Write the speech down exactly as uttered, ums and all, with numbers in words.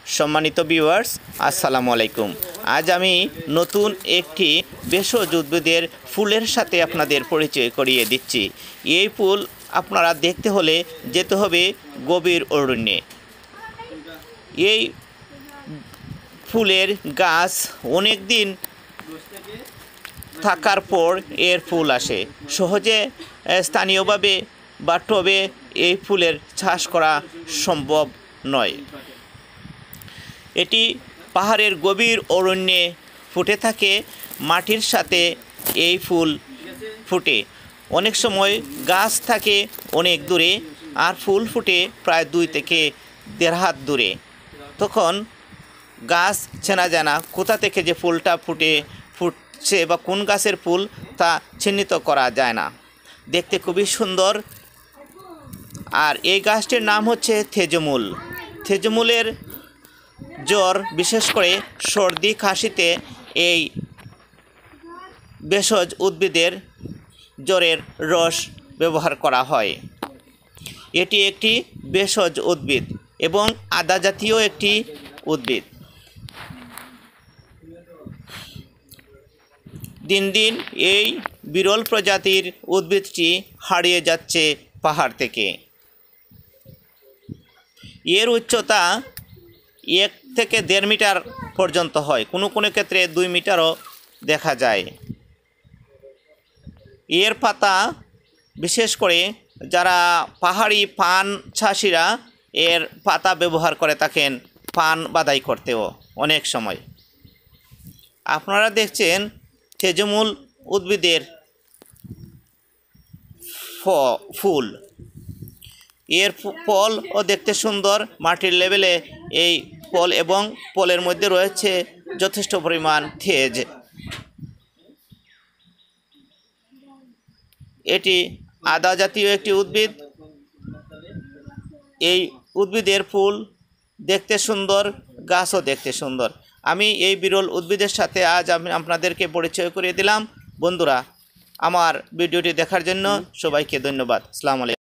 সম্মানিত ভিউয়ার্স, আসসালামু আলাইকুম। আজ আমি নতুন একটি ভেষজ উদ্ভিদের ফুলের সাথে আপনাদের পরিচয় করিয়ে দিচ্ছি। এই ফুল আপনারা দেখতে হলে যেতে হবে গভীর অরণ্যে। এই ফুলের গাছ অনেক দিন থাকার পর এর ফুল আসে। সহজে স্থানীয়ভাবে বা টবে এই ফুলের চাষ করা সম্ভব নয়। এটি পাহাড়ের গভীর অরণ্যে ফুটে থাকে। মাটির সাথে এই ফুল ফুটে। অনেক সময় গাছ থাকে অনেক দূরে আর ফুল ফুটে প্রায় দুই থেকে দেড় হাত দূরে। তখন গাছ চেনা যায় না কোথা থেকে যে ফুলটা ফুটে ফুটছে বা কোন গাছের ফুল তা চিহ্নিত করা যায় না। দেখতে খুবই সুন্দর। আর এই গাছটির নাম হচ্ছে থেজমূল। থেজমূলের জ্বর, বিশেষ করে সর্দি কাশিতে এই ভেষজ উদ্ভিদের জ্বরের রস ব্যবহার করা হয়। এটি একটি ভেষজ উদ্ভিদ এবং আদা জাতীয় একটি উদ্ভিদ। দিন দিন এই বিরল প্রজাতির উদ্ভিদটি হারিয়ে যাচ্ছে পাহাড় থেকে। এর উচ্চতা এক থেকে দেড় মিটার পর্যন্ত হয়, কোনো কোনো ক্ষেত্রে দুই মিটারও দেখা যায়। এর পাতা, বিশেষ করে যারা পাহাড়ি পান চাষিরা এর পাতা ব্যবহার করে থাকেন পান বাদাই করতেও অনেক সময়। আপনারা দেখছেন থেজমূল উদ্ভিদের ফুল। এর ফলও দেখতে সুন্দর। মাটির লেভেলে এই ফল এবং ফলের মধ্যে রয়েছে যথেষ্ট পরিমাণ তেজ। এটি আদা জাতীয় একটি উদ্ভিদ। এই উদ্ভিদের ফুল দেখতে সুন্দর, গাছও দেখতে সুন্দর। আমি এই বিরল উদ্ভিদের সাথে আজ আমি আপনাদেরকে পরিচয় করিয়ে দিলাম। বন্ধুরা, আমার ভিডিওটি দেখার জন্য সবাইকে ধন্যবাদ। আসসালামু আলাইকুম।